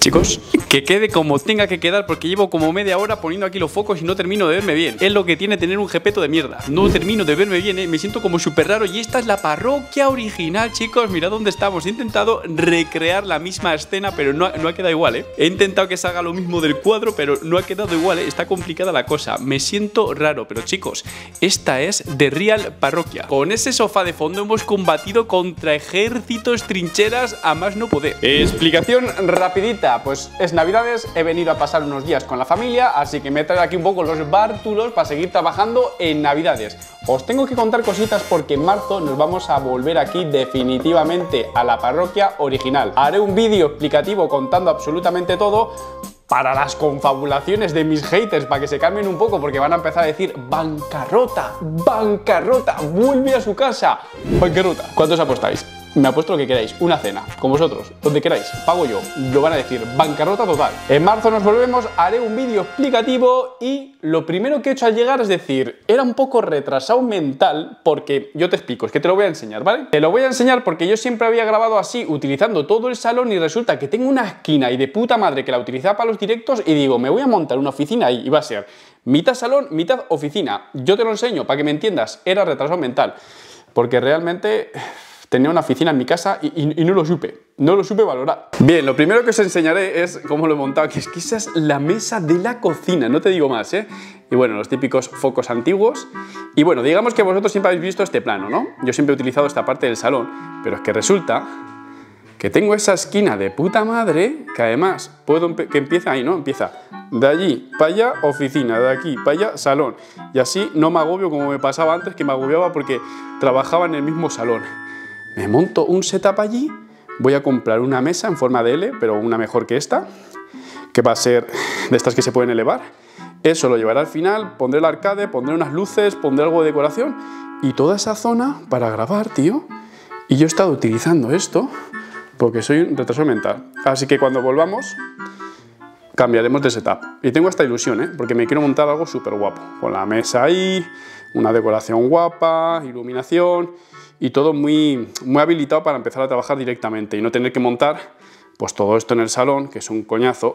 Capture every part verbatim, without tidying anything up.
Chicos, que quede como tenga que quedar porque llevo como media hora poniendo aquí los focos y no termino de verme bien. Es lo que tiene tener un jepeto de mierda. No termino de verme bien, ¿eh? Me siento como súper raro y esta es la parroquia original, chicos. Mirad dónde estamos. He intentado recrear la misma escena, pero no ha, no ha quedado igual, ¿eh? He intentado que salga lo mismo del cuadro, pero no ha quedado igual, ¿eh? Está complicada la cosa. Me siento raro, pero chicos, esta es The Real Parroquia. Con ese sofá de fondo hemos combatido contra ejércitos, trincheras, a más no poder. Explicación rapidita. Pues es Navidades, he venido a pasar unos días con la familia, así que me he traído aquí un poco los bártulos para seguir trabajando en Navidades. Os tengo que contar cositas porque en marzo nos vamos a volver aquí definitivamente a la parroquia original. Haré un vídeo explicativo contando absolutamente todo para las confabulaciones de mis haters, para que se calmen un poco, porque van a empezar a decir bancarrota, bancarrota, vuelve a su casa, bancarrota. ¿Cuántos apostáis? Me apuesto lo que queráis, una cena, con vosotros, donde queráis, pago yo, lo van a decir, bancarrota total. En marzo nos volvemos, haré un vídeo explicativo y lo primero que he hecho al llegar es decir, era un poco retrasado mental porque, yo te explico, es que te lo voy a enseñar, ¿vale? Te lo voy a enseñar porque yo siempre había grabado así, utilizando todo el salón y resulta que tengo una esquina y de puta madre que la utilizaba para los directos y digo, me voy a montar una oficina ahí y va a ser mitad salón, mitad oficina. Yo te lo enseño para que me entiendas, era retrasado mental, porque realmente tenía una oficina en mi casa y, y, y no lo supe, no lo supe valorar. Bien, lo primero que os enseñaré es cómo lo he montado, que es que esa es la mesa de la cocina, no te digo más, ¿eh? Y bueno, los típicos focos antiguos. Y bueno, digamos que vosotros siempre habéis visto este plano, ¿no? Yo siempre he utilizado esta parte del salón, pero es que resulta que tengo esa esquina de puta madre, que además puedo que empieza ahí, ¿no? Empieza de allí para allá, oficina, de aquí para allá, salón. Y así no me agobio como me pasaba antes, que me agobiaba porque trabajaba en el mismo salón. Me monto un setup allí, voy a comprar una mesa en forma de L, pero una mejor que esta, que va a ser de estas que se pueden elevar. Eso lo llevaré al final, pondré el arcade, pondré unas luces, pondré algo de decoración y toda esa zona para grabar, tío. Y yo he estado utilizando esto porque soy un retraso mental. Así que cuando volvamos cambiaremos de setup. Y tengo esta ilusión, ¿eh? Porque me quiero montar algo súper guapo. Con la mesa ahí, una decoración guapa, iluminación y todo muy, muy habilitado para empezar a trabajar directamente y no tener que montar pues todo esto en el salón, que es un coñazo,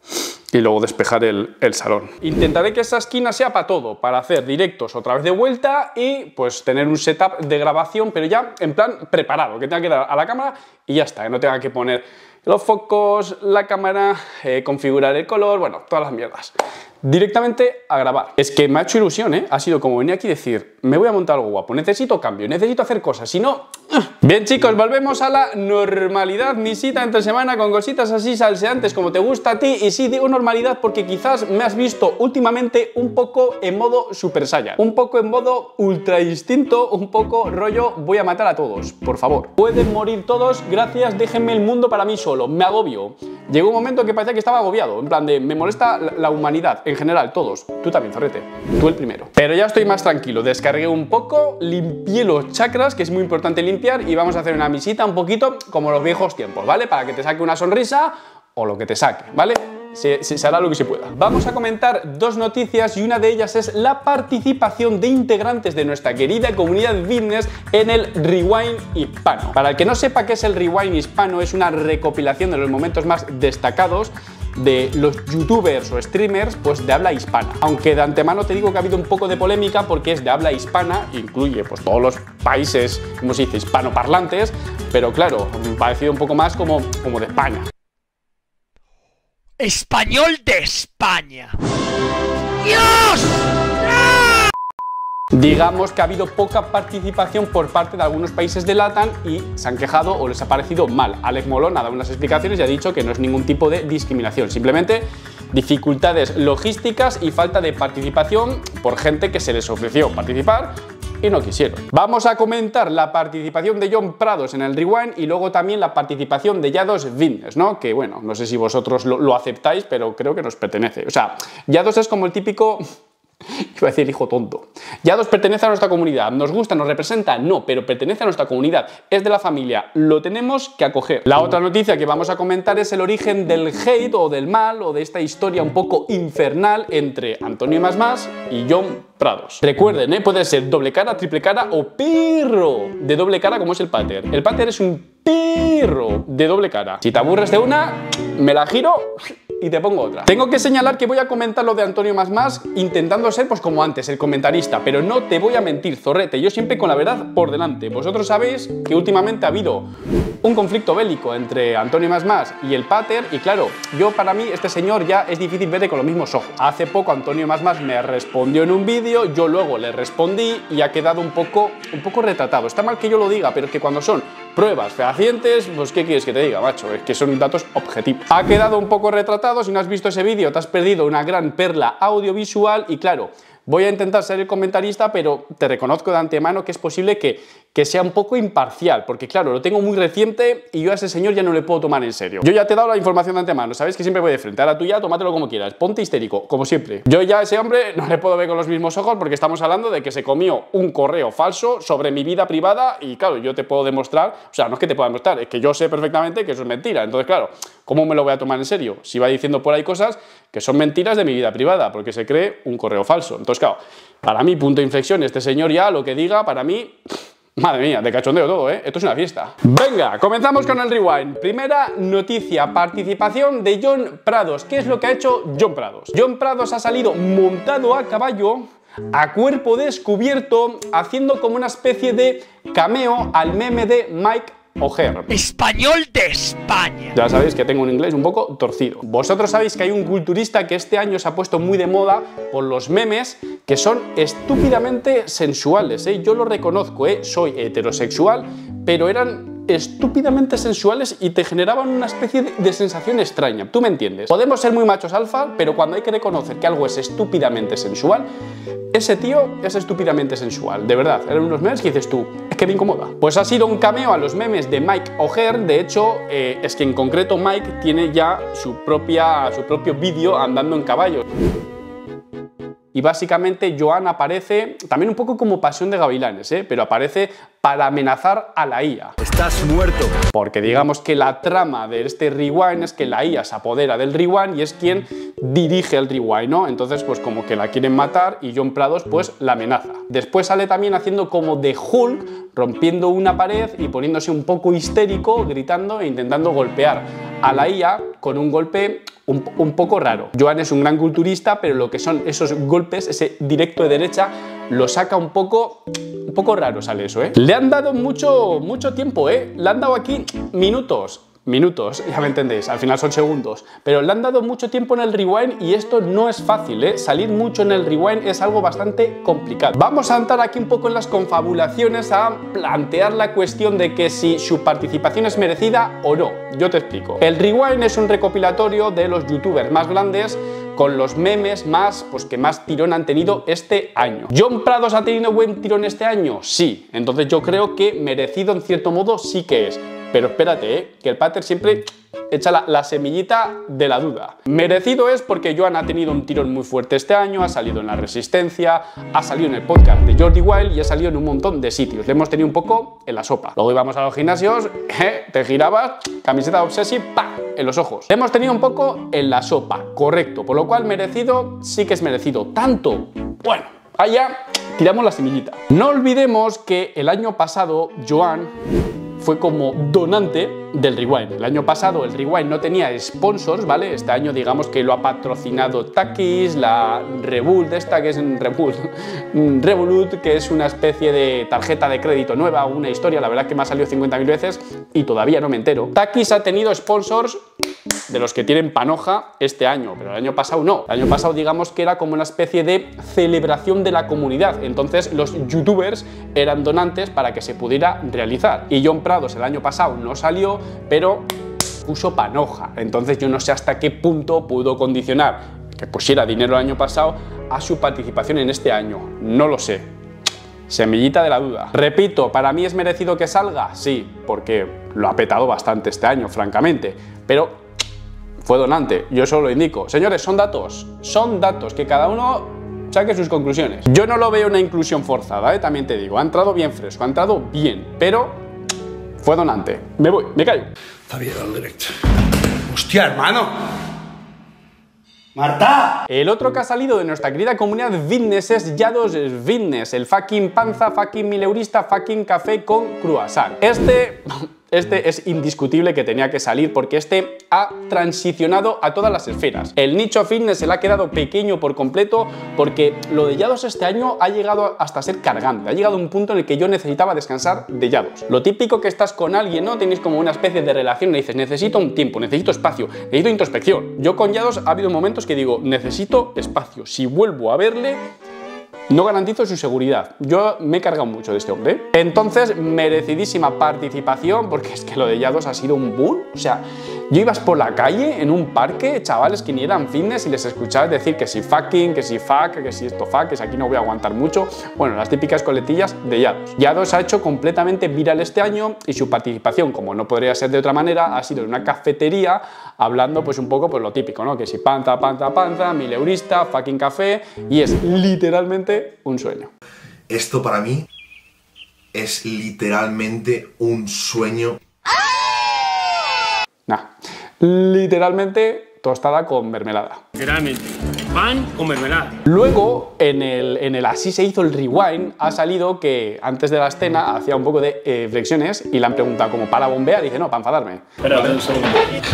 y luego despejar el, el salón. Intentaré que esa esquina sea para todo, para hacer directos otra vez de vuelta y pues tener un setup de grabación, pero ya en plan preparado, que tenga que dar a la cámara y ya está, que no tenga que poner los focos, la cámara, eh, configurar el color, bueno, todas las mierdas. Directamente a grabar. Es que me ha hecho ilusión, ¿eh? Ha sido como venir aquí y decir, me voy a montar algo guapo, necesito cambio, necesito hacer cosas, si no... Bien, chicos, volvemos a la normalidad, misita entre semana con cositas así salseantes como te gusta a ti. Y sí, digo normalidad porque quizás me has visto últimamente un poco en modo Super Saiyan, un poco en modo ultra instinto, un poco rollo voy a matar a todos, por favor. Pueden morir todos, gracias, déjenme el mundo para mí solo, me agobio. Llegó un momento que parecía que estaba agobiado, en plan de me molesta la, la humanidad, en general, todos. Tú también, Zorrete, tú el primero. Pero ya estoy más tranquilo, descargué un poco, limpié los chakras, que es muy importante limpiar, y vamos a hacer una misita un poquito como los viejos tiempos, ¿vale? Para que te saque una sonrisa o lo que te saque, ¿vale? Se, se, se hará lo que se pueda. Vamos a comentar dos noticias y una de ellas es la participación de integrantes de nuestra querida comunidad fitness en el Rewind Hispano. Para el que no sepa qué es el Rewind Hispano, es una recopilación de los momentos más destacados de los youtubers o streamers pues de habla hispana. Aunque de antemano te digo que ha habido un poco de polémica porque es de habla hispana, incluye pues todos los países, como se dice, hispanoparlantes, pero claro, me ha parecido un poco más como, como de España. Español de España. ¡Dios! Digamos que ha habido poca participación por parte de algunos países de LATAM y se han quejado o les ha parecido mal. Alex Molón ha dado unas explicaciones y ha dicho que no es ningún tipo de discriminación, simplemente dificultades logísticas y falta de participación por gente que se les ofreció participar y no quisieron. Vamos a comentar la participación de John Prados en el Rewind y luego también la participación de Yados Fitness, ¿no? Que bueno, no sé si vosotros lo, lo aceptáis, pero creo que nos pertenece. O sea, Yados es como el típico... Iba a decir hijo tonto. Yados pertenece a nuestra comunidad. ¿Nos gusta? ¿Nos representa? No, pero pertenece a nuestra comunidad. Es de la familia. Lo tenemos que acoger. La otra noticia que vamos a comentar es el origen del hate o del mal o de esta historia un poco infernal entre Antonio Más Más y John Prados. Recuerden, ¿eh? Puede ser doble cara, triple cara o perro de doble cara como es el Pater. El Pater es un perro de doble cara. Si te aburres de una, me la giro y te pongo otra. Tengo que señalar que voy a comentar lo de Antonio Más Más intentando ser pues como antes, el comentarista, pero no te voy a mentir, zorrete, yo siempre con la verdad por delante. Vosotros sabéis que últimamente ha habido un conflicto bélico entre Antonio Más Más y el Pater y claro, yo para mí este señor ya es difícil verle con los mismos ojos. Hace poco Antonio Más Más me respondió en un vídeo, yo luego le respondí y ha quedado un poco, un poco retratado. Está mal que yo lo diga, pero es que cuando son pruebas fehacientes, pues ¿qué quieres que te diga, macho? Es que son datos objetivos. Ha quedado un poco retratado, si no has visto ese vídeo te has perdido una gran perla audiovisual y claro, voy a intentar ser el comentarista, pero te reconozco de antemano que es posible que, que sea un poco imparcial, porque claro, lo tengo muy reciente y yo a ese señor ya no le puedo tomar en serio. Yo ya te he dado la información de antemano, sabes que siempre voy de frente, ahora tú ya tómatelo como quieras, ponte histérico, como siempre. Yo ya a ese hombre no le puedo ver con los mismos ojos porque estamos hablando de que se comió un correo falso sobre mi vida privada y claro, yo te puedo demostrar, o sea, no es que te pueda demostrar, es que yo sé perfectamente que eso es mentira, entonces claro, ¿cómo me lo voy a tomar en serio? Si va diciendo por ahí cosas que son mentiras de mi vida privada, porque se cree un correo falso. Entonces, claro, para mí, punto de inflexión, este señor ya, lo que diga, para mí, madre mía, de cachondeo todo, ¿eh? Esto es una fiesta. Venga, comenzamos con el rewind. Primera noticia, participación de Jon Prados. ¿Qué es lo que ha hecho Jon Prados? Jon Prados ha salido montado a caballo, a cuerpo descubierto, haciendo como una especie de cameo al meme de Mike O'Hare. Español de España. Ya sabéis que tengo un inglés un poco torcido. Vosotros sabéis que hay un culturista que este año se ha puesto muy de moda por los memes que son estúpidamente sensuales, ¿eh? Yo lo reconozco, ¿eh? Soy heterosexual, pero eran estúpidamente sensuales y te generaban una especie de, de sensación extraña. ¿Tú me entiendes? Podemos ser muy machos alfa, pero cuando hay que reconocer que algo es estúpidamente sensual, ese tío es estúpidamente sensual. De verdad, eran unos memes que dices tú, es que me incomoda. Pues ha sido un cameo a los memes de Mike O'Hare. De hecho, eh, es que en concreto Mike tiene ya su, propia, su propio vídeo andando en caballo. Y básicamente Joan aparece también un poco como Pasión de Gavilanes, ¿eh? Pero aparece para amenazar a la I A. Estás muerto. Porque digamos que la trama de este rewind es que la I A se apodera del rewind y es quien dirige el rewind, ¿no? Entonces pues como que la quieren matar y Jon Prados pues la amenaza. Después sale también haciendo como de Hulk, rompiendo una pared y poniéndose un poco histérico, gritando e intentando golpear a la I A con un golpe un, un poco raro. Joan es un gran culturista, pero lo que son esos golpes, ese directo de derecha, lo saca un poco, un poco raro sale eso, ¿eh? Le han dado mucho, mucho tiempo, ¿eh? Le han dado aquí minutos. Minutos, ya me entendéis, al final son segundos, pero le han dado mucho tiempo en el rewind y esto no es fácil, ¿eh? Salir mucho en el rewind es algo bastante complicado. Vamos a entrar aquí un poco en las confabulaciones a plantear la cuestión de que si su participación es merecida o no. Yo te explico. El rewind es un recopilatorio de los youtubers más grandes con los memes más, pues que más tirón han tenido este año. ¿Jon Prados ha tenido buen tirón este año? Sí, entonces yo creo que merecido en cierto modo sí que es. Pero espérate, ¿eh? Que el Pater siempre echa la, la semillita de la duda. Merecido es porque Joan ha tenido un tirón muy fuerte este año, ha salido en La Resistencia, ha salido en el podcast de Jordi Wild y ha salido en un montón de sitios. Le hemos tenido un poco en la sopa. Luego íbamos a los gimnasios, ¿eh? Te girabas, camiseta Obsessive, ¡pa! En los ojos. Le hemos tenido un poco en la sopa, correcto. Por lo cual merecido sí que es merecido. Tanto, bueno, allá tiramos la semillita. No olvidemos que el año pasado Joan fue como donante del rewind. El año pasado el rewind no tenía sponsors, ¿vale? Este año digamos que lo ha patrocinado Takis, la Revolut, esta que es Revolut, Revolut, que es una especie de tarjeta de crédito nueva, una historia, la verdad que me ha salido cincuenta mil veces y todavía no me entero. Takis ha tenido sponsors de los que tienen panoja este año, pero el año pasado no. El año pasado digamos que era como una especie de celebración de la comunidad, entonces los youtubers eran donantes para que se pudiera realizar. Y Jon Prados el año pasado no salió, pero puso panoja, entonces yo no sé hasta qué punto pudo condicionar que pusiera dinero el año pasado a su participación en este año, no lo sé. Semillita de la duda. Repito, ¿para mí es merecido que salga? Sí, porque lo ha petado bastante este año, francamente, pero fue donante, yo solo lo indico. Señores, son datos, son datos, que cada uno saque sus conclusiones. Yo no lo veo una inclusión forzada, ¿eh? También te digo, ha entrado bien fresco, ha entrado bien, pero fue donante. Me voy, me callo. Está bien el directo. ¡Hostia, hermano! ¡Marta! El otro que ha salido de nuestra querida comunidad fitness es Yados Fitness, el fucking panza, fucking mileurista, fucking café con croissant. Este... Este es indiscutible que tenía que salir porque este ha transicionado a todas las esferas. El nicho fitness se le ha quedado pequeño por completo porque lo de Yados este año ha llegado hasta ser cargante. Ha llegado a un punto en el que yo necesitaba descansar de Yados. Lo típico que estás con alguien, ¿no? Tenéis como una especie de relación y dices, necesito un tiempo, necesito espacio, necesito introspección. Yo con Yados ha habido momentos que digo, necesito espacio. Si vuelvo a verle... no garantizo su seguridad. Yo me he cargado mucho de este hombre. Entonces, merecidísima participación, porque es que lo de Yados ha sido un boom. O sea, yo ibas por la calle, en un parque, chavales que ni eran fitness y les escuchabas decir que si fucking, que si fuck, que si esto fuck, que si aquí no voy a aguantar mucho. Bueno, las típicas coletillas de Yados. Yados ha hecho completamente viral este año y su participación, como no podría ser de otra manera, ha sido en una cafetería hablando pues un poco pues lo típico, ¿no? Que si panza, panza, panza, mileurista, fucking café, y es literalmente un sueño. Esto para mí es literalmente un sueño. Nah, literalmente tostada con mermelada. Literalmente, pan con mermelada. Luego, en el, en el Así se hizo el rewind, ha salido que antes de la escena hacía un poco de eh, flexiones y le han preguntado como para bombear y dice, no, para enfadarme. Pero, un segundo.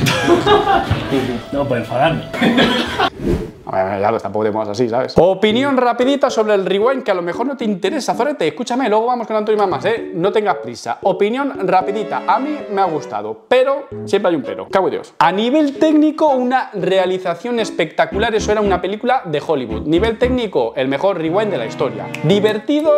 No, para enfadarme. A ver, ya tampoco te pongas así, ¿sabes? Opinión rapidita sobre el rewind que a lo mejor no te interesa, Zorete. Escúchame, luego vamos con Antonio más, ¿eh? No tengas prisa. Opinión rapidita. A mí me ha gustado, pero siempre hay un pero. Cago en Dios. A nivel técnico, una realización espectacular. Eso era una película de Hollywood. Nivel técnico, el mejor rewind de la historia. Divertido...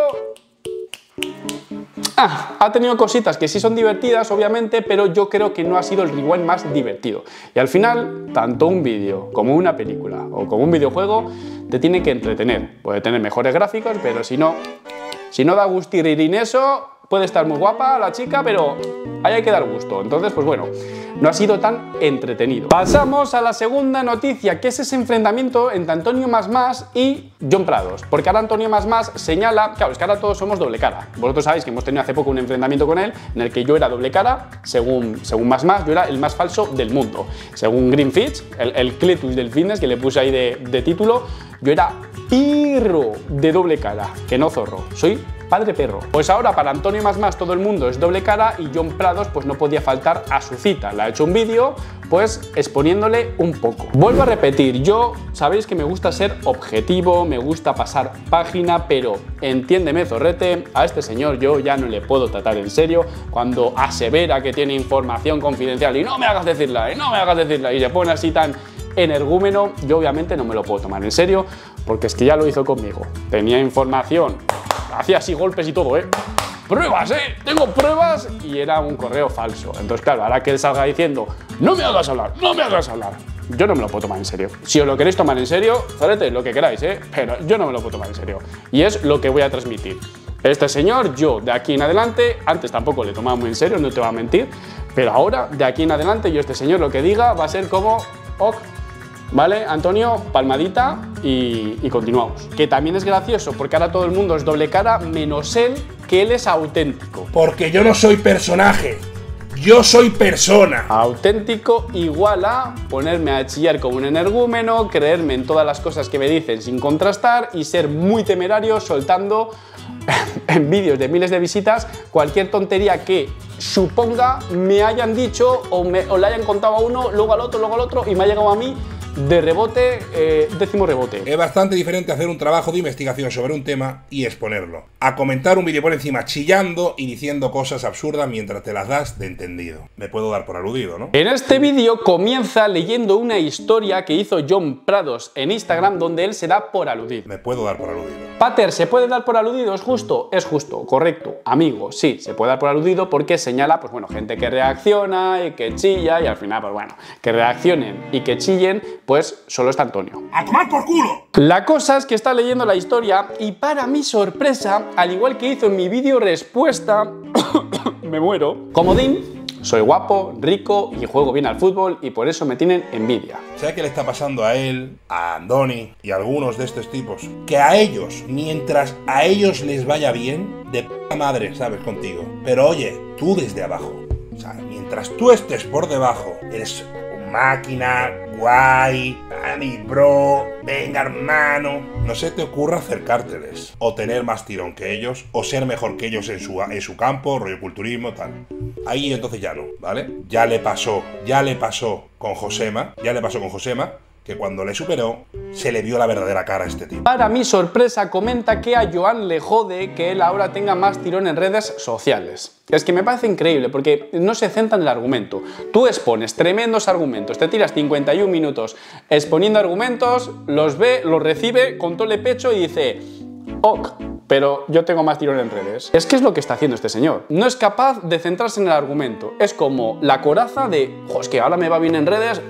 Ah, ha tenido cositas que sí son divertidas, obviamente, pero yo creo que no ha sido el rewind más divertido. Y al final, tanto un vídeo como una película o como un videojuego te tiene que entretener. Puede tener mejores gráficos, pero si no, si no da gustirrirín eso, puede estar muy guapa la chica, pero ahí hay que dar gusto. Entonces, pues bueno, no ha sido tan entretenido. Pasamos a la segunda noticia, que es ese enfrentamiento entre Antonio Más Más y Jon Prados. Porque ahora Antonio Más Más señala, claro, es que ahora todos somos doble cara. Vosotros sabéis que hemos tenido hace poco un enfrentamiento con él, en el que yo era doble cara, según, según Más Más, yo era el más falso del mundo. Según Greenfitch, el, el Cletus del fitness, que le puse ahí de, de título, yo era pirro de doble cara, que no zorro. Soy padre perro. Pues ahora para Antonio Más Más todo el mundo es doble cara y Jon Prados pues no podía faltar a su cita. Le ha hecho un vídeo pues exponiéndole un poco. Vuelvo a repetir, yo sabéis que me gusta ser objetivo, me gusta pasar página, pero entiéndeme, Zorrete, a este señor yo ya no le puedo tratar en serio cuando asevera que tiene información confidencial y no me hagas decirla, y no me hagas decirla, y se pone así tan energúmeno. Yo obviamente no me lo puedo tomar en serio porque es que ya lo hizo conmigo. Tenía información, hacía así golpes y todo, ¿eh? Pruebas, ¿eh? Tengo pruebas, y era un correo falso. Entonces, claro, ahora que él salga diciendo no me hagas hablar, no me hagas hablar, yo no me lo puedo tomar en serio. Si os lo queréis tomar en serio, Zorete, lo que queráis, ¿eh? Pero yo no me lo puedo tomar en serio. Y es lo que voy a transmitir. Este señor, yo de aquí en adelante, antes tampoco le tomaba muy en serio, no te voy a mentir, pero ahora, de aquí en adelante, yo este señor lo que diga va a ser como ok. ¿Vale, Antonio? Palmadita y, y continuamos. Que también es gracioso porque ahora todo el mundo es doble cara, menos él, que él es auténtico. Porque yo no soy personaje, yo soy persona. Auténtico igual a ponerme a chillar como un energúmeno, creerme en todas las cosas que me dicen sin contrastar y ser muy temerario soltando en vídeos de miles de visitas cualquier tontería que suponga me hayan dicho o, me, o le hayan contado a uno, luego al otro, luego al otro y me ha llegado a mí de rebote, eh, décimo rebote. Es bastante diferente hacer un trabajo de investigación sobre un tema y exponerlo, a comentar un vídeo por encima chillando y diciendo cosas absurdas mientras te las das de entendido. Me puedo dar por aludido, ¿no? En este vídeo comienza leyendo una historia que hizo Jon Prados en Instagram donde él se da por aludido. Me puedo dar por aludido. Pater, ¿se puede dar por aludido? ¿Es justo? Es justo, correcto. Amigo, sí, se puede dar por aludido porque señala, pues bueno, gente que reacciona y que chilla y al final, pues bueno, que reaccionen y que chillen, pues solo está Antonio. ¡A tomar por culo! La cosa es que está leyendo la historia y para mi sorpresa, al igual que hizo en mi vídeo respuesta, me muero, comodín, soy guapo, rico y juego bien al fútbol y por eso me tienen envidia. ¿Sabes qué le está pasando a él, a Andoni y a algunos de estos tipos? Que a ellos, mientras a ellos les vaya bien, de p*** madre, ¿sabes? Contigo. Pero oye, tú desde abajo, o sea, mientras tú estés por debajo, eres máquina, guay, Dani, bro, venga hermano. No se te ocurra acercárteles, o tener más tirón que ellos, o ser mejor que ellos en su, en su campo, rollo culturismo, tal. Ahí entonces ya no, ¿vale? Ya le pasó, ya le pasó con Josema, ya le pasó con Josema, que cuando le superó, se le vio la verdadera cara a este tipo. Para mi sorpresa, comenta que a Joan le jode que él ahora tenga más tirón en redes sociales. Es que me parece increíble, porque no se centra en el argumento. Tú expones tremendos argumentos, te tiras cincuenta y un minutos exponiendo argumentos, los ve, los recibe con todo el pecho y dice, ok, pero yo tengo más tirón en redes. Es que es lo que está haciendo este señor. No es capaz de centrarse en el argumento. Es como la coraza de, jo, es que ahora me va bien en redes,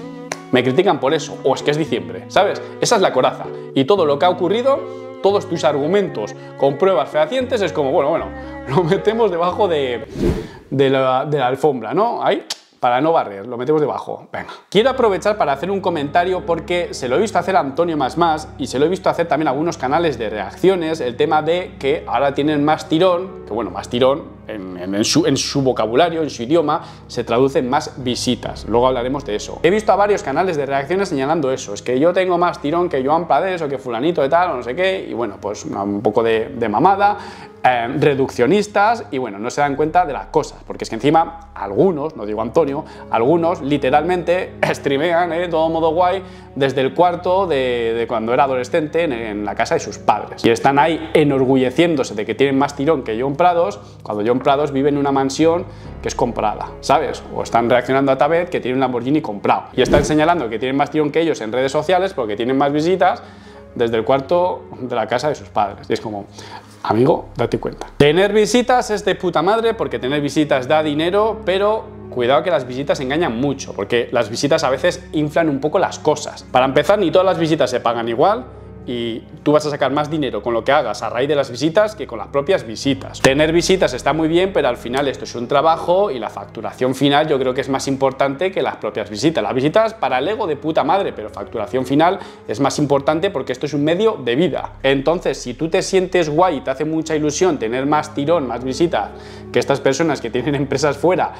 me critican por eso, o es que es diciembre, ¿sabes? Esa es la coraza. Y todo lo que ha ocurrido, todos tus argumentos con pruebas fehacientes, es como, bueno, bueno, lo metemos debajo de, de, la, de la alfombra, ¿no? Ahí, para no barrer, lo metemos debajo. Venga. Quiero aprovechar para hacer un comentario porque se lo he visto hacer a Antonio Más Más y se lo he visto hacer también a algunos canales de reacciones, el tema de que ahora tienen más tirón, que bueno, más tirón, En, en, en, su, en su vocabulario, en su idioma, se traducen más visitas. Luego hablaremos de eso. He visto a varios canales de reacciones señalando eso. Es que yo tengo más tirón que Joan Prades o que fulanito de tal o no sé qué. Y bueno, pues un poco de, de mamada. Eh, reduccionistas y bueno, no se dan cuenta de las cosas. Porque es que encima, algunos, no digo Antonio, algunos literalmente streamean, eh, todo modo guay, desde el cuarto de, de cuando era adolescente en, en la casa de sus padres. Y están ahí enorgulleciéndose de que tienen más tirón que Joan Prados, cuando Joan Prados vive en una mansión que es comprada, ¿sabes? O están reaccionando a Tabet, que tiene un Lamborghini comprado. Y están señalando que tienen más tirón que ellos en redes sociales porque tienen más visitas desde el cuarto de la casa de sus padres. Y es como, amigo, date cuenta. Tener visitas es de puta madre porque tener visitas da dinero, pero cuidado que las visitas engañan mucho, porque las visitas a veces inflan un poco las cosas. Para empezar, ni todas las visitas se pagan igual, y tú vas a sacar más dinero con lo que hagas a raíz de las visitas que con las propias visitas. Tener visitas está muy bien, pero al final esto es un trabajo y la facturación final yo creo que es más importante que las propias visitas. Las visitas para el ego de puta madre, pero facturación final es más importante porque esto es un medio de vida. Entonces, si tú te sientes guay y te hace mucha ilusión tener más tirón, más visitas que estas personas que tienen empresas fuera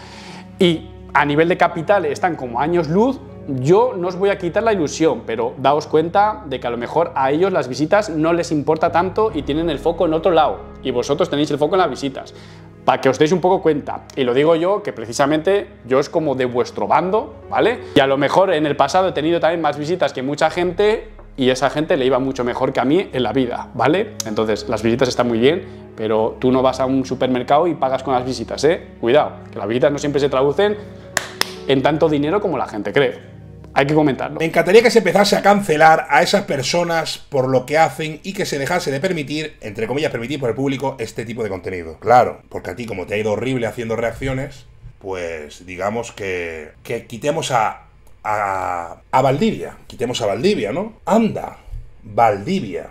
y a nivel de capital están como años luz, yo no os voy a quitar la ilusión, pero daos cuenta de que a lo mejor a ellos las visitas no les importa tanto y tienen el foco en otro lado, y vosotros tenéis el foco en las visitas. Para que os deis un poco cuenta, y lo digo yo, que precisamente yo es como de vuestro bando, ¿vale? Y a lo mejor en el pasado he tenido también más visitas que mucha gente, y esa gente le iba mucho mejor que a mí en la vida, ¿vale? Entonces, las visitas están muy bien, pero tú no vas a un supermercado y pagas con las visitas, ¿eh? Cuidado, que las visitas no siempre se traducen en tanto dinero como la gente cree. Hay que comentarlo. Me encantaría que se empezase a cancelar a esas personas por lo que hacen y que se dejase de permitir, entre comillas, permitir por el público este tipo de contenido. Claro, porque a ti, como te ha ido horrible haciendo reacciones, pues digamos que, que quitemos a, a, a Valdivia. Quitemos a Valdivia, ¿no? Anda, Valdivia.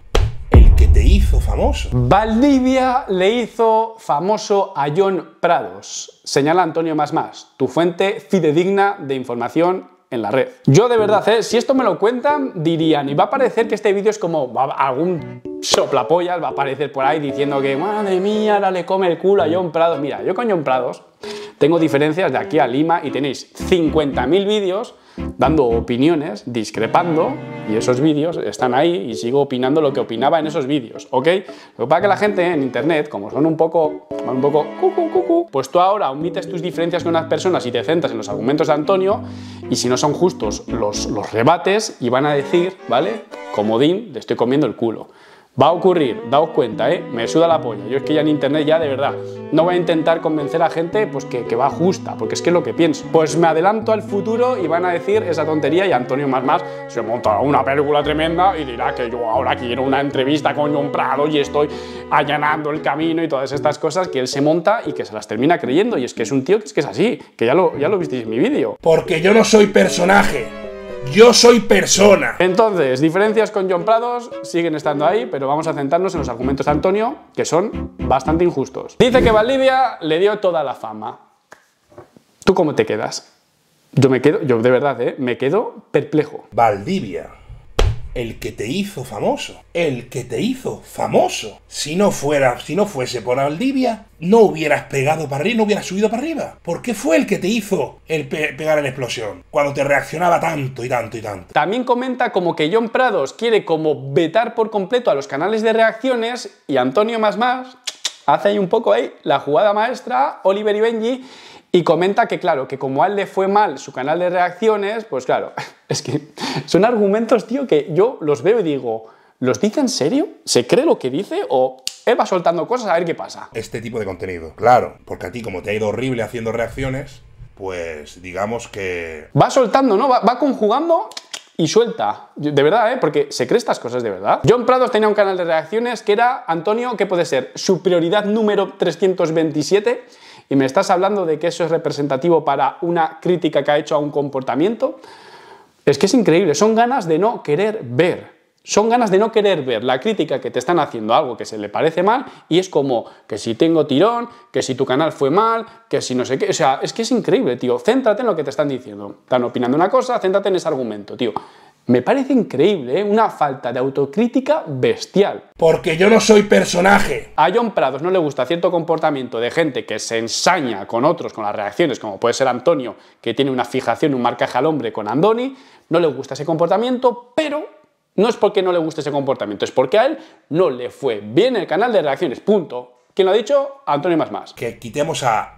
El que te hizo famoso. Valdivia le hizo famoso a Joan Prados. Señala Antonio Más Más, tu fuente fidedigna de información en la red. Yo de verdad, ¿eh? Si esto me lo cuentan, dirían, y va a parecer que este vídeo es como va, algún soplapollas va a aparecer por ahí diciendo que madre mía, ahora le come el culo a Joan Prados. Mira, yo con Joan Prados tengo diferencias de aquí a Lima y tenéis cincuenta mil vídeos dando opiniones, discrepando, y esos vídeos están ahí y sigo opinando lo que opinaba en esos vídeos, ¿ok? Lo que pasa es que la gente en internet, como son un poco, un poco cucu, cucu, pues tú ahora omites tus diferencias con las personas y te centras en los argumentos de Antonio, y si no son justos los, los rebates y van a decir, ¿vale? Comodín, le estoy comiendo el culo. Va a ocurrir, daos cuenta, ¿eh? Me suda la polla. Yo es que ya en internet ya de verdad no voy a intentar convencer a gente pues que, que va justa, porque es que es lo que pienso. Pues me adelanto al futuro y van a decir esa tontería y Antonio Más Más se monta una película tremenda y dirá que yo ahora quiero una entrevista con Joan Prados y estoy allanando el camino y todas estas cosas que él se monta y que se las termina creyendo. Y es que es un tío que es que es así, que ya lo, ya lo visteis en mi vídeo. Porque yo no soy personaje. Yo soy persona. Entonces, diferencias con Joan Prados siguen estando ahí, pero vamos a centrarnos en los argumentos de Antonio, que son bastante injustos. Dice que Valdivia le dio toda la fama. ¿Tú cómo te quedas? Yo me quedo, yo de verdad, ¿eh? Me quedo perplejo. Valdivia. el que te hizo famoso. El que te hizo famoso. Si no fuera, si no fuese por Valdivia, no hubieras pegado para arriba, no hubieras subido para arriba. Porque fue el que te hizo el pe pegar en la explosión. Cuando te reaccionaba tanto y tanto y tanto. También comenta como que Jon Prados quiere como vetar por completo a los canales de reacciones y Antonio Más Más hace ahí un poco ahí la jugada maestra, Oliver y Benji, y comenta que claro, que como a él le fue mal su canal de reacciones, pues claro, es que son argumentos, tío, que yo los veo y digo, ¿los dice en serio? ¿Se cree lo que dice o él va soltando cosas a ver qué pasa? Este tipo de contenido, claro, porque a ti como te ha ido horrible haciendo reacciones, pues digamos que... Va soltando, ¿no? Va, va conjugando y suelta. De verdad, ¿eh? Porque se cree estas cosas de verdad. Jon Prados tenía un canal de reacciones que era, Antonio, que puede ser su prioridad número trescientos veintisiete, y me estás hablando de que eso es representativo para una crítica que ha hecho a un comportamiento. Es que es increíble, son ganas de no querer ver. Son ganas de no querer ver la crítica que te están haciendo a algo que se le parece mal y es como que si tengo tirón, que si tu canal fue mal, que si no sé qué. O sea, es que es increíble, tío. Céntrate en lo que te están diciendo. Están opinando una cosa, céntrate en ese argumento, tío. Me parece increíble, ¿eh? Una falta de autocrítica bestial. Porque yo no soy personaje. A Jon Prados no le gusta cierto comportamiento de gente que se ensaña con otros, con las reacciones, como puede ser Antonio, que tiene una fijación, un marcaje al hombre con Andoni. No le gusta ese comportamiento, pero no es porque no le guste ese comportamiento, es porque a él no le fue bien el canal de reacciones, punto. ¿Quién lo ha dicho? Antonio Más Más. Que quitemos a...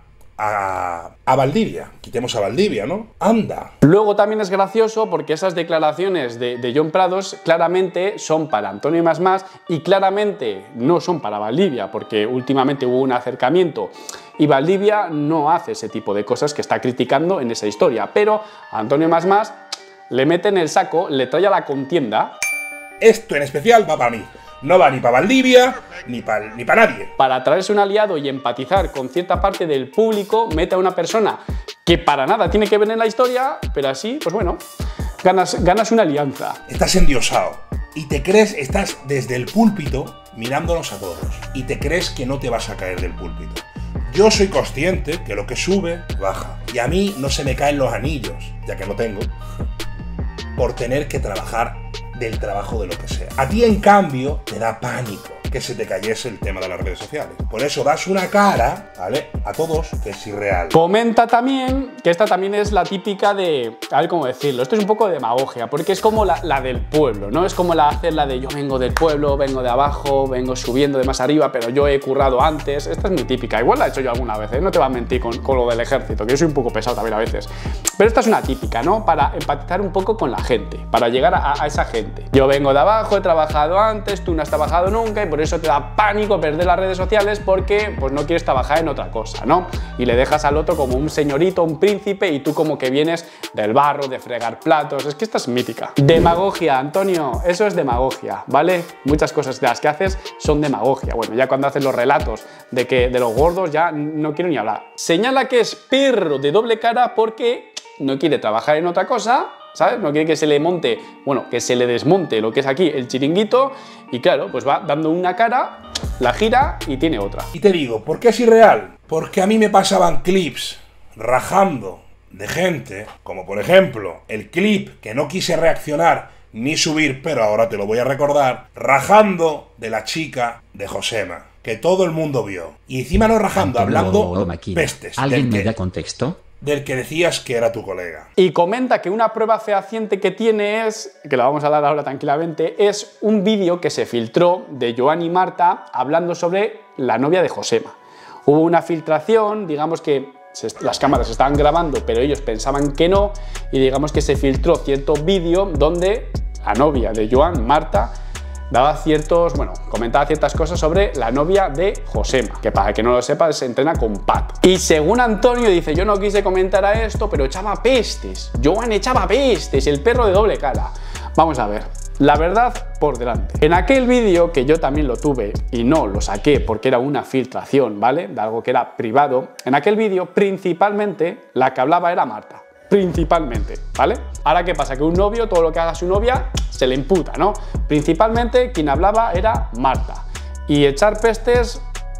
A, a Valdivia, quitemos a Valdivia, ¿no? Anda. Luego también es gracioso porque esas declaraciones de, de Jon Prados claramente son para Antonio Más Más y claramente no son para Valdivia, porque últimamente hubo un acercamiento y Valdivia no hace ese tipo de cosas que está criticando en esa historia, pero a Antonio Más Más le mete en el saco, le trae a la contienda. Esto en especial va para mí. No va ni para Valdivia, ni para ni para nadie. Para traerse un aliado y empatizar con cierta parte del público, mete a una persona que para nada tiene que ver en la historia, pero así, pues bueno, ganas, ganas una alianza. Estás endiosado y te crees, estás desde el púlpito mirándonos a todos y te crees que no te vas a caer del púlpito. Yo soy consciente que lo que sube, baja. Y a mí no se me caen los anillos, ya que no tengo, por tener que trabajar del trabajo de lo que sea. A ti, en cambio, te da pánico que se te cayese el tema de las redes sociales. Por eso das una cara, ¿vale?, a todos que es irreal. Comenta también que esta también es la típica de... A ver cómo decirlo. Esto es un poco de demagogia, porque es como la, la del pueblo, ¿no? Es como la hacer la de yo vengo del pueblo, vengo de abajo, vengo subiendo de más arriba, pero yo he currado antes. Esta es muy típica. Igual la he hecho yo alguna vez, ¿eh? No te voy a mentir con, con lo del ejército, que yo soy un poco pesado también a veces. Pero esta es una típica, ¿no? Para empatizar un poco con la gente, para llegar a, a esa gente. Yo vengo de abajo, he trabajado antes, tú no has trabajado nunca y por eso te da pánico perder las redes sociales porque pues no quieres trabajar en otra cosa, ¿no? Y le dejas al otro como un señorito, un príncipe y tú como que vienes del barro, de fregar platos. Es que esta es mítica. Demagogia, Antonio, eso es demagogia, ¿vale? Muchas cosas de las que haces son demagogia. Bueno, ya cuando haces los relatos de, que, de los gordos ya no quiero ni hablar. Señala que es perro de doble cara porque no quiere trabajar en otra cosa, ¿sabes? No quiere que se le monte, bueno, que se le desmonte lo que es aquí el chiringuito y claro, pues va dando una cara, la gira y tiene otra. Y te digo, ¿por qué es irreal? Porque a mí me pasaban clips rajando de gente, como por ejemplo el clip que no quise reaccionar ni subir, pero ahora te lo voy a recordar, rajando de la chica de Josema, que todo el mundo vio. Y encima no rajando, hablando pestes. ¿Alguien me da contexto? Del que decías que era tu colega. Y comenta que una prueba fehaciente que tiene es, que la vamos a dar ahora tranquilamente, es un vídeo que se filtró de Joan y Marta hablando sobre la novia de Josema. Hubo una filtración, digamos que se, las cámaras estaban grabando, pero ellos pensaban que no, y digamos que se filtró cierto vídeo donde la novia de Joan, Marta, daba ciertos, bueno, comentaba ciertas cosas sobre la novia de Josema, que para que no lo sepa se entrena con Pat. Y según Antonio dice, yo no quise comentar a esto, pero echaba pestes. Joan echaba pestes, el perro de doble cara. Vamos a ver, la verdad por delante. En aquel vídeo, que yo también lo tuve y no lo saqué porque era una filtración, ¿vale? De algo que era privado. En aquel vídeo, principalmente, la que hablaba era Marta. Principalmente, ¿vale? Ahora, ¿qué pasa? Que un novio, todo lo que haga su novia, se le imputa, ¿no? Principalmente, quien hablaba era Marta. Y echar pestes,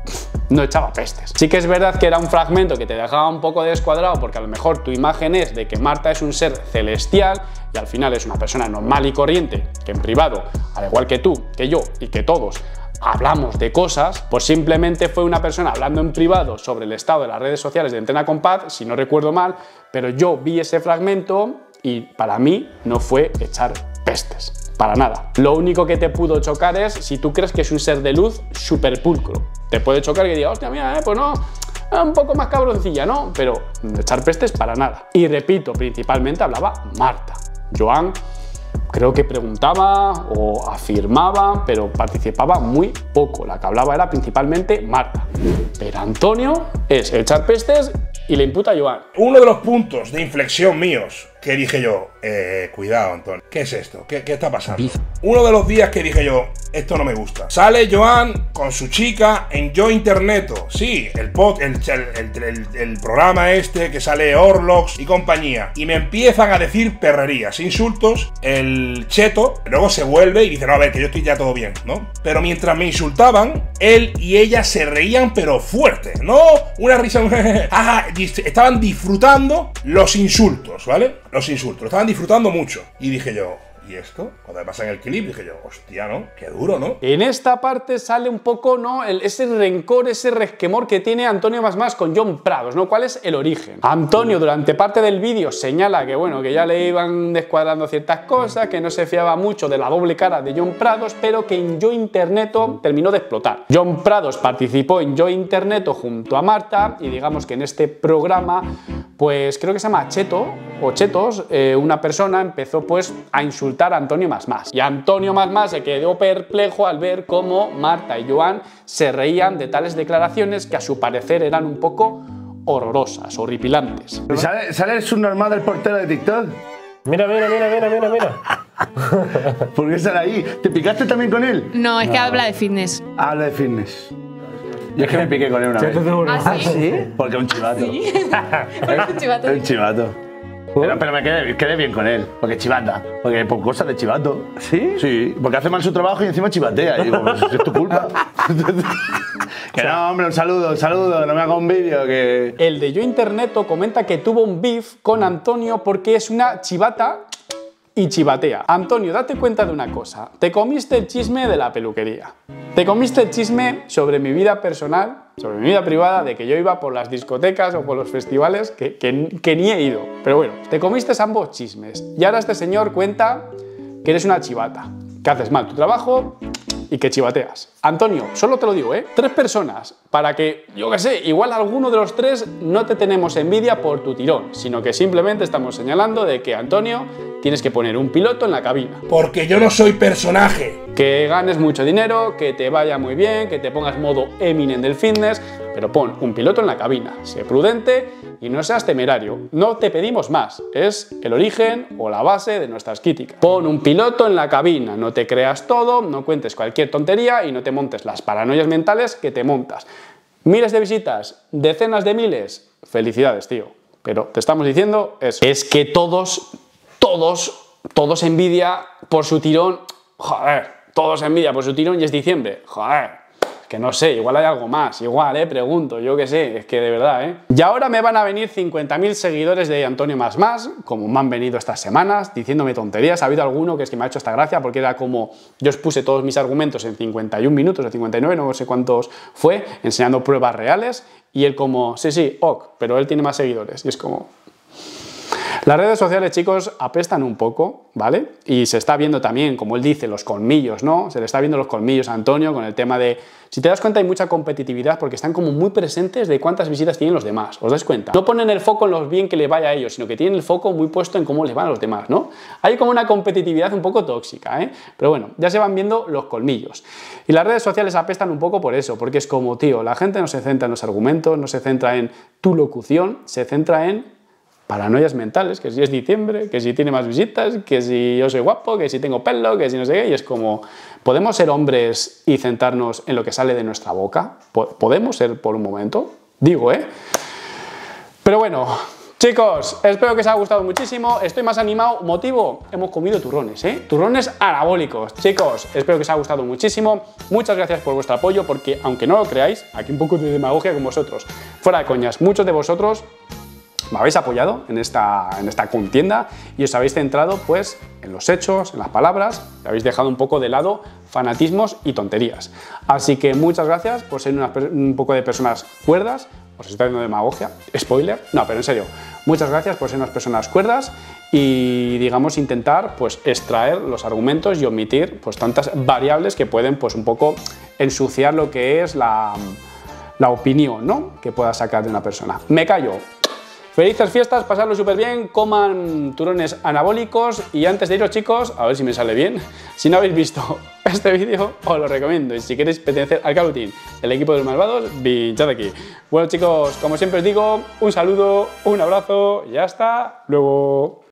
no echaba pestes. Sí que es verdad que era un fragmento que te dejaba un poco descuadrado porque a lo mejor tu imagen es de que Marta es un ser celestial y al final es una persona normal y corriente que en privado, al igual que tú, que yo y que todos, hablamos de cosas, pues simplemente fue una persona hablando en privado sobre el estado de las redes sociales de Entrena con Paz, si no recuerdo mal, pero yo vi ese fragmento y para mí no fue echar pestes, para nada. Lo único que te pudo chocar es si tú crees que es un ser de luz súper pulcro. Te puede chocar que diga, hostia, mira, eh, pues no, un poco más cabroncilla, ¿no? Pero echar pestes para nada. Y repito, principalmente hablaba Marta. Joan creo que preguntaba o afirmaba, pero participaba muy poco. La que hablaba era principalmente Marta. Pero Antonio es echar pestes y le imputa a Joan. Uno de los puntos de inflexión míos que dije yo, eh, cuidado, Antonio, ¿qué es esto? ¿Qué, qué está pasando? Uno de los días que dije yo, esto no me gusta. Sale Joan con su chica en Yo Interneto. Sí, el, pod, el, el, el, el programa este que sale Orlox y compañía. Y me empiezan a decir perrerías, insultos. El cheto luego se vuelve y dice, no, a ver, que yo estoy ya todo bien, ¿no? Pero mientras me insultaban, él y ella se reían, pero fuerte. No una risa, ajá, estaban disfrutando los insultos, ¿vale? Los insultos, lo estaban disfrutando mucho. Y dije yo, ¿y esto? Cuando me pasan el clip dije yo, hostia, ¿no? Qué duro, ¿no? En esta parte sale un poco, ¿no? El, ese rencor, ese resquemor que tiene Antonio Más Más con Jon Prados, ¿no? ¿Cuál es el origen? Antonio durante parte del vídeo señala que, bueno, que ya le iban descuadrando ciertas cosas, que no se fiaba mucho de la doble cara de Jon Prados, pero que en Yo Interneto terminó de explotar. Jon Prados participó en Yo Interneto junto a Marta y digamos que en este programa, pues creo que se llama Cheto o Chetos, eh, una persona empezó pues a insultar a Antonio Más Más. Y Antonio Más Más se quedó perplejo al ver cómo Marta y Joan se reían de tales declaraciones que a su parecer eran un poco horrorosas, horripilantes. ¿Sale, sale el subnormal del portero de TikTok? Mira, mira, mira, mira, mira, mira. ¿Por qué sale ahí? ¿Te picaste también con él? No, es que habla de fitness. Habla de fitness. Yo es que me piqué con él una vez. ¿Ah, sí? ¿Sí? Porque es un chivato. ¿Sí? Es un chivato. Es un chivato. Pero, pero me quedé, quedé bien con él, porque chivata. Porque por cosas de chivato. ¿Sí? Sí, porque hace mal su trabajo y encima chivatea. Y digo, pues es tu culpa. Que no, hombre, un saludo, un saludo, no me haga un vídeo que... El de Yo Interneto comenta que tuvo un beef con Antonio porque es una chivata y chivatea. Antonio, date cuenta de una cosa. Te comiste el chisme de la peluquería. Te comiste el chisme sobre mi vida personal, sobre mi vida privada, de que yo iba por las discotecas o por los festivales que, que, que ni he ido. Pero bueno, te comiste ambos chismes. Y ahora este señor cuenta que eres una chivata, que haces mal tu trabajo y que chivateas. Antonio, solo te lo digo, ¿eh? Tres personas para que, yo qué sé, igual alguno de los tres no te tenemos envidia por tu tirón, sino que simplemente estamos señalando de que, Antonio, tienes que poner un piloto en la cabina. Porque yo no soy personaje. Que ganes mucho dinero, que te vaya muy bien, que te pongas modo Eminem del fitness, pero pon un piloto en la cabina. Sé prudente y no seas temerario. No te pedimos más. Es el origen o la base de nuestras críticas. Pon un piloto en la cabina. No te creas todo, no cuentes cualquier tontería y no te montes las paranoias mentales que te montas. Miles de visitas, decenas de miles. Felicidades, tío. Pero te estamos diciendo eso. Es que todos, todos, todos envidia por su tirón. Joder. Todos envidia por su tirón y es diciembre. Joder, que no sé, igual hay algo más. Igual, eh, pregunto, yo qué sé, es que de verdad, eh. Y ahora me van a venir cincuenta mil seguidores de Antonio Más Más, como me han venido estas semanas, diciéndome tonterías. Ha habido alguno que es que me ha hecho esta gracia porque era como, yo os puse todos mis argumentos en cincuenta y un minutos o cincuenta y nueve, no sé cuántos fue, enseñando pruebas reales, y él como, sí, sí, ok, pero él tiene más seguidores. Y es como... Las redes sociales, chicos, apestan un poco, ¿vale? Y se está viendo también, como él dice, los colmillos, ¿no? Se le está viendo los colmillos a Antonio con el tema de... Si te das cuenta, hay mucha competitividad porque están como muy presentes de cuántas visitas tienen los demás. ¿Os dais cuenta? No ponen el foco en lo bien que le vaya a ellos, sino que tienen el foco muy puesto en cómo les van a los demás, ¿no? Hay como una competitividad un poco tóxica, ¿eh? Pero bueno, ya se van viendo los colmillos. Y las redes sociales apestan un poco por eso, porque es como, tío, la gente no se centra en los argumentos, no se centra en tu locución, se centra en... paranoias mentales, que si es diciembre, que si tiene más visitas, que si yo soy guapo, que si tengo pelo, que si no sé qué, y es como, ¿podemos ser hombres y centrarnos en lo que sale de nuestra boca? ¿Podemos ser por un momento? Digo, ¿eh? Pero bueno, Chicos, espero que os haya gustado muchísimo. Estoy más animado. Motivo, hemos comido turrones, ¿eh? Turrones anabólicos. Chicos, espero que os haya gustado muchísimo. Muchas gracias por vuestro apoyo, porque aunque no lo creáis, aquí un poco de demagogia con vosotros. Fuera de coñas, muchos de vosotros me habéis apoyado en esta, en esta contienda y os habéis centrado pues en los hechos, en las palabras, y habéis dejado un poco de lado fanatismos y tonterías. Así que muchas gracias por ser una, un poco de personas cuerdas. Os estoy dando demagogia, spoiler, no, pero en serio, muchas gracias por ser unas personas cuerdas y, digamos, intentar pues extraer los argumentos y omitir pues tantas variables que pueden pues un poco ensuciar lo que es la, la opinión, ¿no?, que pueda sacar de una persona. Me callo. Felices fiestas, pasadlo súper bien, coman turrones anabólicos y antes de iros, chicos, a ver si me sale bien, si no habéis visto este vídeo os lo recomiendo y si queréis pertenecer al Call of Duty, el equipo de los malvados, pinchad aquí. Bueno, chicos, como siempre os digo, un saludo, un abrazo y hasta luego.